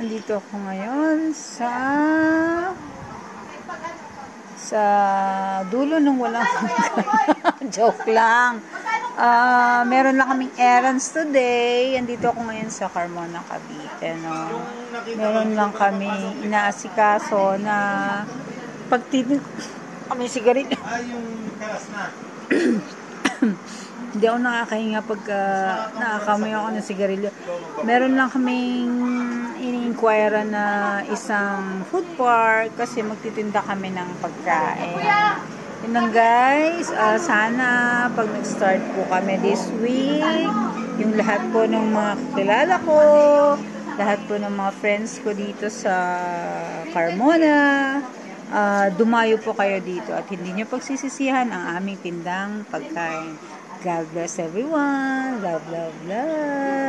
Andito ako ngayon sa dulo ng walang joke lang. Meron lang kaming errands today. Andito ako ngayon sa Carmona, Cavite. No? Meron lang kami inaasikaso na pagtitin kami sigarilyo. Yung karas na. Hindi ako nakakahinga pagka nakakamoy ako ng sigarilyo. Meron lang kaming ini-inquire na isang food park kasi magtitinda kami ng pagkain. Yun lang guys, sana pag nag-start po kami this week, yung lahat po ng mga kilala ko, lahat po ng mga friends ko dito sa Carmona, dumayo po kayo dito at hindi nyo pagsisisihan ang aming tindang pagkain. God bless everyone. Love, love, love.